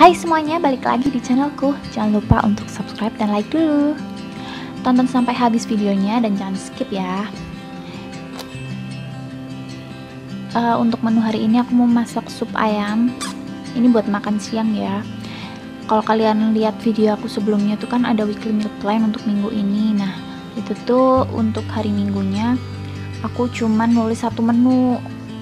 Hai semuanya, balik lagi di channelku. Jangan lupa untuk subscribe dan like dulu. Tonton sampai habis videonya dan jangan skip ya. Untuk menu hari ini aku mau masak sup ayam. Ini buat makan siang ya. Kalau kalian lihat video aku sebelumnya tuh kan ada weekly meal plan untuk minggu ini. Nah, itu tuh untuk hari minggunya aku cuman nulis satu menu.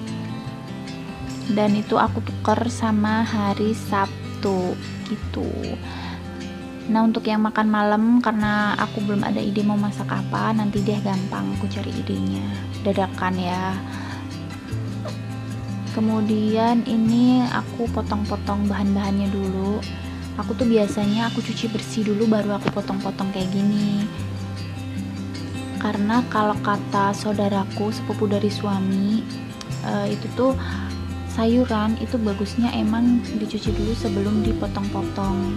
Dan itu aku tuker sama hari Sabtu gitu. Nah, untuk yang makan malam, karena aku belum ada ide mau masak apa, nanti deh gampang aku cari idenya dadakan ya. Kemudian ini aku potong-potong bahan-bahannya dulu. Aku tuh biasanya aku cuci bersih dulu baru aku potong-potong kayak gini. Karena kalau kata saudaraku sepupu dari suami, itu tuh sayuran itu bagusnya emang dicuci dulu sebelum dipotong-potong.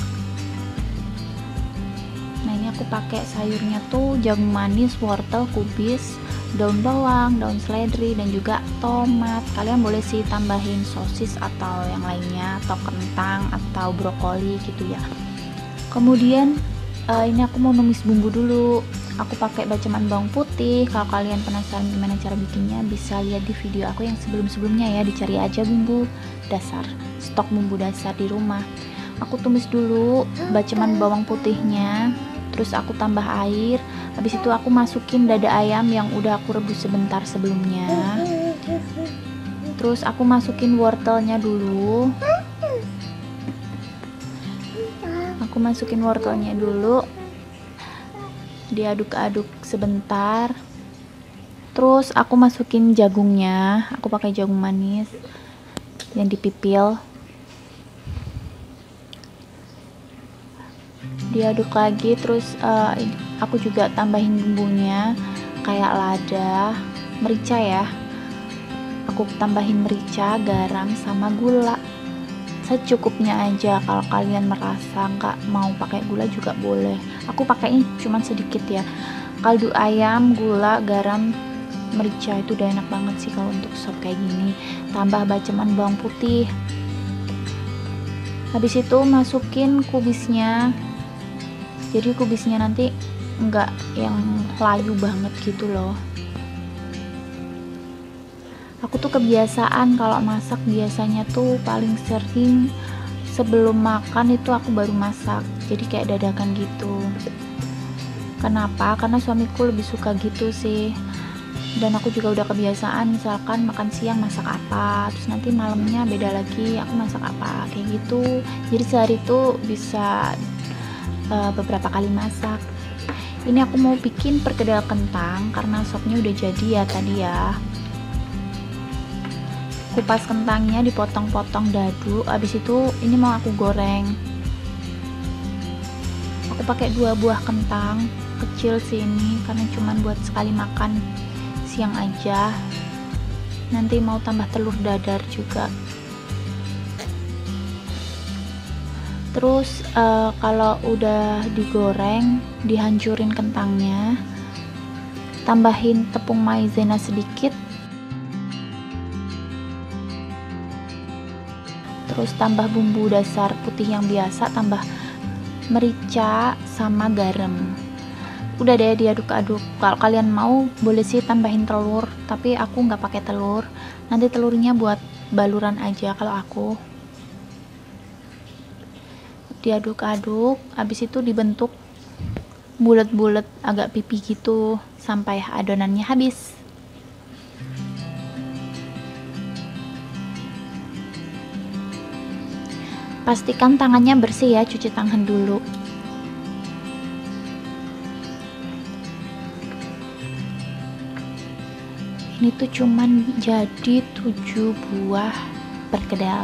Nah, ini aku pakai sayurnya tuh jagung manis, wortel, kubis, daun bawang, daun seledri, dan juga tomat. Kalian boleh sih tambahin sosis atau yang lainnya, atau kentang atau brokoli gitu ya. Kemudian ini aku mau numis bumbu dulu. Aku pakai baceman bawang putih. Kalau kalian penasaran gimana cara bikinnya, bisa lihat di video aku yang sebelum-sebelumnya ya. Dicari aja bumbu dasar, stok bumbu dasar di rumah. Aku tumis dulu baceman bawang putihnya, terus aku tambah air. Habis itu aku masukin dada ayam yang udah aku rebus sebentar sebelumnya. Terus aku masukin wortelnya dulu. Diaduk-aduk sebentar. Terus aku masukin jagungnya. Aku pakai jagung manis yang dipipil. Diaduk lagi. Terus aku juga tambahin bumbunya kayak lada, merica ya. Aku tambahin merica, garam, sama gula secukupnya aja. Kalau kalian merasa nggak mau pakai gula juga boleh. Aku pakainya cuman sedikit ya. Kaldu ayam, gula, garam, merica itu udah enak banget sih kalau untuk sop kayak gini. Tambah baceman bawang putih. Habis itu masukin kubisnya. Jadi kubisnya nanti nggak yang layu banget gitu loh. Aku tuh kebiasaan kalau masak biasanya tuh paling sering sebelum makan itu aku baru masak. Jadi kayak dadakan gitu. Kenapa? Karena suamiku lebih suka gitu sih. Dan aku juga udah kebiasaan misalkan makan siang masak apa, terus nanti malamnya beda lagi aku masak apa, kayak gitu. Jadi sehari tuh bisa beberapa kali masak. Ini aku mau bikin perkedel kentang karena sopnya udah jadi ya tadi ya. Kupas kentangnya dipotong-potong dadu. Habis itu ini mau aku goreng. Aku pakai 2 buah kentang kecil sih ini karena cuman buat sekali makan siang aja. Nanti mau tambah telur dadar juga. Terus kalau udah digoreng, dihancurin kentangnya, tambahin tepung maizena sedikit. Terus tambah bumbu dasar putih yang biasa, tambah merica sama garam. Udah deh diaduk-aduk. Kalau kalian mau boleh sih tambahin telur, tapi aku nggak pakai telur. Nanti telurnya buat baluran aja kalau aku. Diaduk-aduk, habis itu dibentuk bulat-bulat agak pipi gitu sampai adonannya habis. Pastikan tangannya bersih ya, cuci tangan dulu. Ini tuh cuman jadi 7 buah perkedel.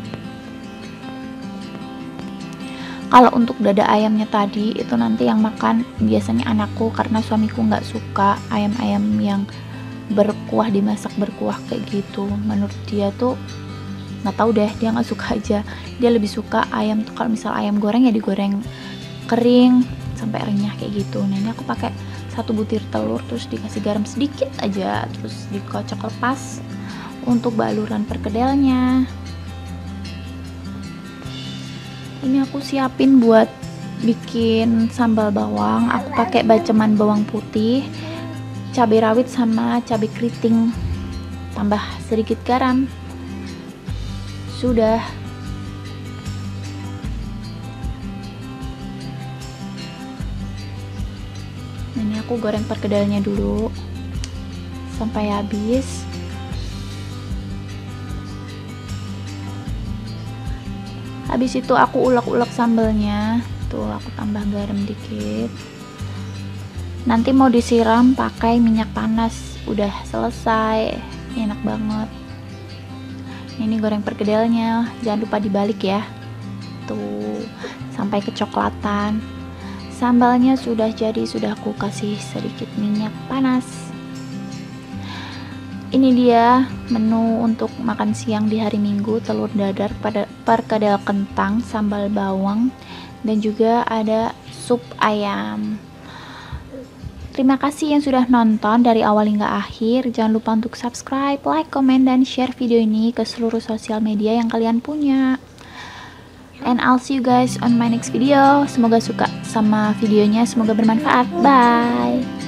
Kalau untuk dada ayamnya tadi itu nanti yang makan biasanya anakku karena suamiku nggak suka ayam-ayam yang berkuah, dimasak berkuah kayak gitu. Menurut dia tuh nggak tahu deh, dia nggak suka aja. Dia lebih suka ayam tuh kalau misal ayam goreng ya digoreng kering sampai renyah kayak gitu. Nah, ini aku pakai 1 butir telur, terus dikasih garam sedikit aja, terus dikocok lepas untuk baluran perkedelnya. Ini aku siapin buat bikin sambal bawang. Aku pakai baceman bawang putih, cabai rawit sama cabai keriting, tambah sedikit garam. Sudah. Ini aku goreng perkedelnya dulu sampai habis. Habis itu aku ulek-ulek sambelnya. Tuh aku tambah garam dikit. Nanti mau disiram pakai minyak panas. Udah selesai. Enak banget. Ini goreng perkedelnya. Jangan lupa dibalik ya. Tuh sampai kecoklatan. Sambalnya sudah jadi, sudah aku kasih sedikit minyak panas. Ini dia menu untuk makan siang di hari Minggu, telur dadar, perkedel kentang, sambal bawang, dan juga ada sup ayam. Terima kasih yang sudah nonton dari awal hingga akhir. Jangan lupa untuk subscribe, like, komen, dan share video ini ke seluruh sosial media yang kalian punya. And I'll see you guys on my next video. Semoga suka sama videonya, semoga bermanfaat. Bye.